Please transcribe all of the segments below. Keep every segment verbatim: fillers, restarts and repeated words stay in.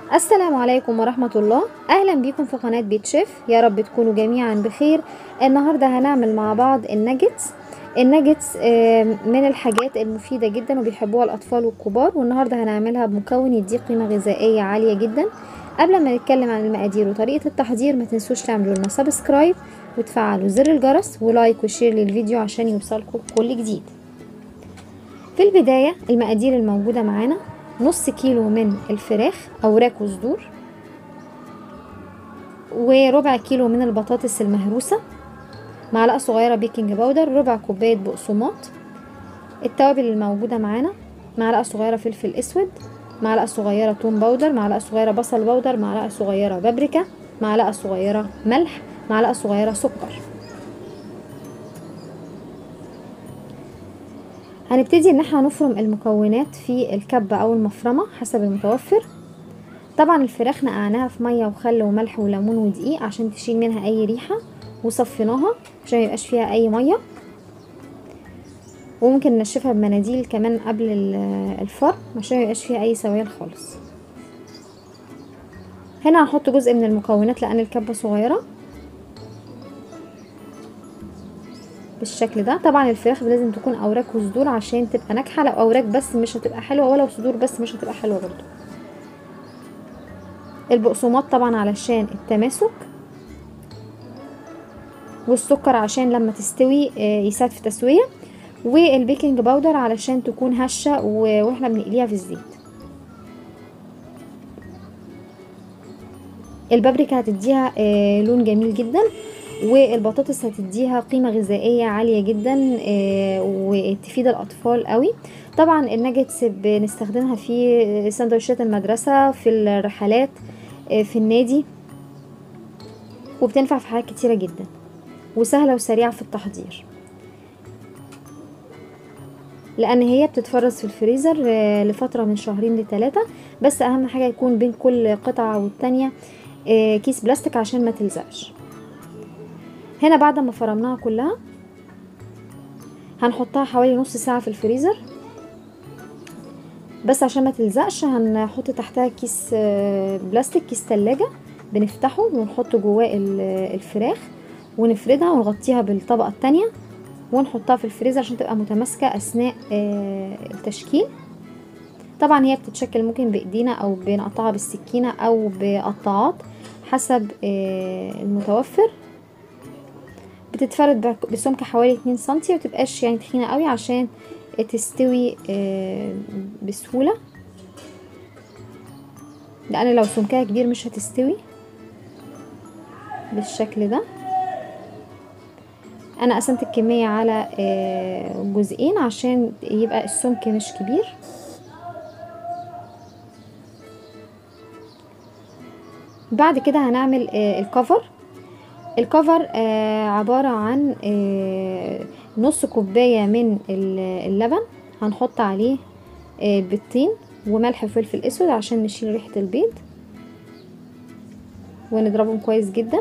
السلام عليكم ورحمة الله. اهلا بيكم في قناة بيت شيف، يا رب تكونوا جميعا بخير. النهاردة هنعمل مع بعض الناجتس. الناجتس من الحاجات المفيدة جدا وبيحبوها الاطفال والكبار، والنهاردة هنعملها بمكون يديه قيمة غذائية عالية جدا. قبل ما نتكلم عن المقادير وطريقة التحضير ما تنسوش تعملوا لنا سبسكرايب وتفعلوا زر الجرس ولايك وشير للفيديو عشان يوصلكم كل جديد. في البداية المقادير الموجودة معانا: نص كيلو من الفراخ اوراق وصدور، وربع كيلو من البطاطس المهروسة، معلقة صغيرة بيكنج باودر، ربع كوباية بقسماط. التوابل الموجودة معانا: معلقة صغيرة فلفل اسود، معلقة صغيرة توم باودر، معلقة صغيرة بصل باودر، معلقة صغيرة بابريكا، معلقة صغيرة ملح، معلقة صغيرة سكر. هنبتدي ان احنا نفرم المكونات في الكبة او المفرمة حسب المتوفر. طبعا الفراخ نقعناها في ميه وخل وملح وليمون ودقيق عشان تشيل منها اي ريحه، وصفيناها عشان ميبقاش فيها اي ميه، وممكن ننشفها بمناديل كمان قبل الفرم عشان ميبقاش فيها اي سوائل خالص. هنا هنحط جزء من المكونات لان الكبه صغيره بالشكل ده. طبعا الفراخ لازم تكون اوراق وصدور عشان تبقى ناجحه، لو اوراق بس مش هتبقى حلوه، ولو صدور بس مش هتبقى حلوه برضو. البقسماط طبعا علشان التماسك، والسكر عشان لما تستوي يساعد في تسويه، والبيكنج باودر علشان تكون هشه واحنا بنقليها في الزيت. البابريكا هتديها لون جميل جدا، والبطاطس هتديها قيمه غذائيه عاليه جدا وتفيد الاطفال قوي. طبعا الناجتس بنستخدمها في سندوتشات المدرسه، في الرحلات، في النادي، وبتنفع في حاجات كتيره جدا وسهله وسريعه في التحضير، لان هي بتتفرز في الفريزر لفترة من شهرين لثلاثة. بس اهم حاجة يكون بين كل قطعة والتانية كيس بلاستيك عشان ما تلزقش. هنا بعد ما فرمناها كلها هنحطها حوالي نص ساعة في الفريزر، بس عشان ما تلزقش هنحط تحتها كيس بلاستيك، كيس تلاجة بنفتحه ونحط جواه الفراخ ونفردها ونغطيها بالطبقة التانية ونحطها في الفريزر عشان تبقى متماسكة اثناء التشكيل. طبعا هي بتتشكل ممكن بايدينا او بنقطعها بالسكينة او بقطاعات حسب المتوفر. بتتفرد بسمك حوالي اتنين سنتي، ومتبقاش يعني تخينة قوي عشان تستوي بسهولة، لان لو سمكها كبير مش هتستوي بالشكل ده. انا قسمت الكمية على جزئين عشان يبقى السمك مش كبير. بعد كده هنعمل الكفر. الكفر عبارة عن نص كوباية من اللبن، هنحط عليه بيضتين وملح وفلفل اسود عشان نشيل ريحة البيض، ونضربهم كويس جدا.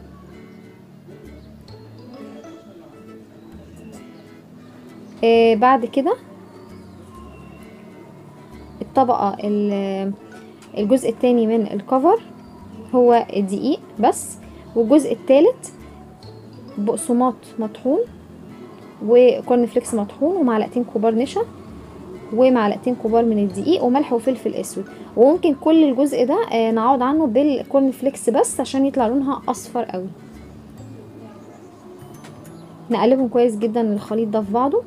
بعد كده الطبقة الجزء التاني من الكفر هو دقيق بس، والجزء الثالث بقسماط مطحون وكورن فليكس مطحون ومعلقتين كبار نشا ومعلقتين كبار من الدقيق وملح وفلفل اسود. وممكن كل الجزء ده نعوض عنه بالكورن فليكس بس عشان يطلع لونها اصفر قوي. نقلبهم كويس جدا الخليط ده في بعضه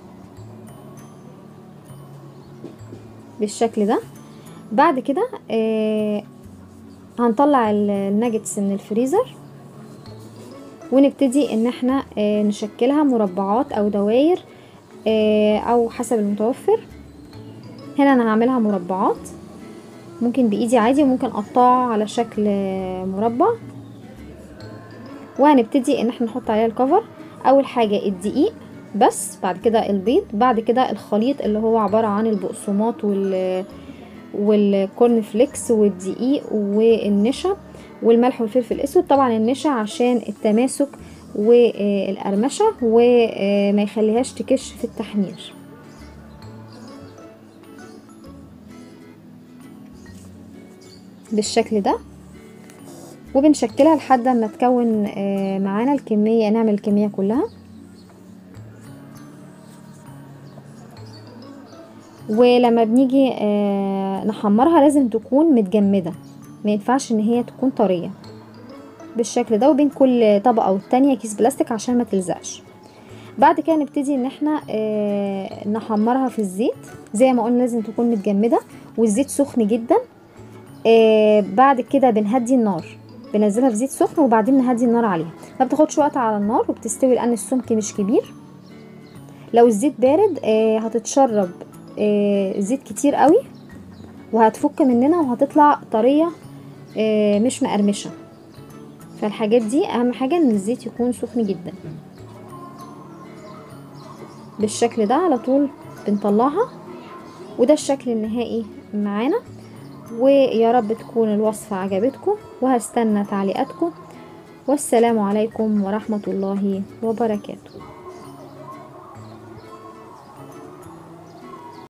بالشكل ده. بعد كده آه هنطلع الناجتس من الفريزر ونبتدي ان احنا آه نشكلها مربعات او دواير آه او حسب المتوفر. هنا انا هعملها مربعات، ممكن بايدي عادي وممكن اقطعها على شكل آه مربع. وهنبتدي ان احنا نحط عليها الكفر. اول حاجة الدقيق بس، بعد كده البيض، بعد كده الخليط اللي هو عبارة عن البقسماط وال والكورن فليكس والدقيق والنشا والملح والفلفل الاسود. طبعا النشا عشان التماسك والقرمشه وما يخليهاش تكش في التحمير. بالشكل ده، وبنشكلها لحد ما تكون معانا الكمية، نعمل الكمية كلها. ولما بنيجي نحمرها لازم تكون متجمدة، ما ينفعش ان هي تكون طرية بالشكل ده. وبين كل طبقة والتانية كيس بلاستيك عشان ما تلزقش. بعد كده نبتدي ان احنا اه نحمرها في الزيت زي ما قلنا، لازم تكون متجمدة والزيت سخن جدا. اه بعد كده بنهدي النار، بنزلها في زيت سخن وبعدين نهدي النار عليها، ما بتاخدش وقت على النار وبتستوي لان السمك مش كبير. لو الزيت بارد اه هتتشرب اه زيت كتير قوي وهتفك مننا وهتطلع طرية اه مش مقرمشة. فالحاجات دي اهم حاجة ان الزيت يكون سخن جدا بالشكل ده. على طول بنطلعها، وده الشكل النهائي معانا. ويا رب تكون الوصفة عجبتكم، وهستنى تعليقاتكم. والسلام عليكم ورحمة الله وبركاته.